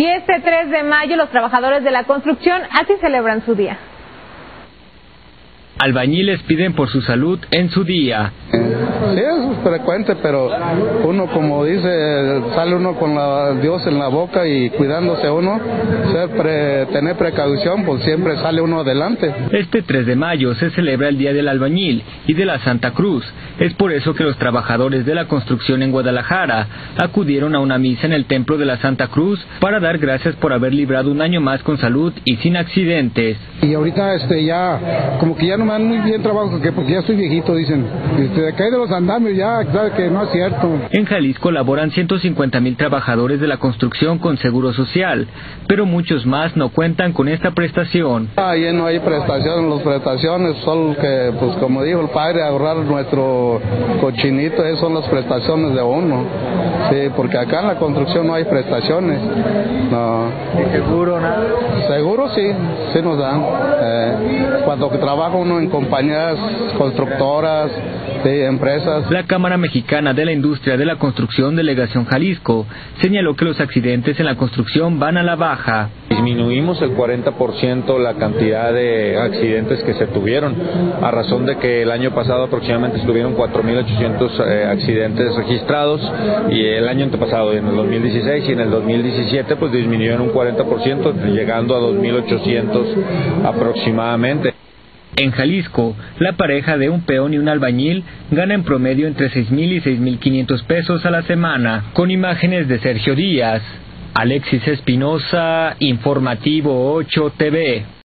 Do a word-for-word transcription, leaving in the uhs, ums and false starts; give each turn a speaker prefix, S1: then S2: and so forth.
S1: Y este tres de mayo los trabajadores de la construcción así celebran su día.
S2: Albañiles piden por su salud en su día.
S3: Sí, es frecuente, pero uno, como dice, sale uno con la, Dios en la boca y cuidándose uno, ser pre, tener precaución, pues siempre sale uno adelante.
S2: Este tres de mayo se celebra el Día del Albañil y de la Santa Cruz. Es por eso que los trabajadores de la construcción en Guadalajara acudieron a una misa en el Templo de la Santa Cruz para dar gracias por haber librado un año más con salud y sin accidentes.
S4: Y ahorita este ya, como que ya no me dan muy bien trabajo, porque ya estoy viejito, dicen. Este, acá de los andamios ya, sabe que no es cierto.
S2: En Jalisco laboran ciento cincuenta mil trabajadores de la construcción con seguro social, pero muchos más no cuentan con esta prestación.
S3: Ahí no hay prestaciones, las prestaciones son que, pues como dijo el padre, ahorrar nuestro cochinito, esas son las prestaciones de uno. Sí, porque acá en la construcción no hay prestaciones. No.
S2: ¿Y seguro nada?
S3: Seguro sí, sí nos dan. Eh, cuando trabaja uno en compañías constructoras, de empresas.
S2: La Cámara Mexicana de la Industria de la Construcción Delegación Jalisco señaló que los accidentes en la construcción van a la baja.
S5: Disminuimos el cuarenta por ciento la cantidad de accidentes que se tuvieron, a razón de que el año pasado aproximadamente estuvieron cuatro mil ochocientos eh, accidentes registrados, y el año antepasado, en el dos mil dieciséis y en el dos mil diecisiete, pues disminuyó en un cuarenta por ciento, llegando a dos mil ochocientos aproximadamente.
S2: En Jalisco, la pareja de un peón y un albañil gana en promedio entre seis mil y seis mil quinientos pesos a la semana. Con imágenes de Sergio Díaz, Alexis Espinosa, Informativo ocho T V.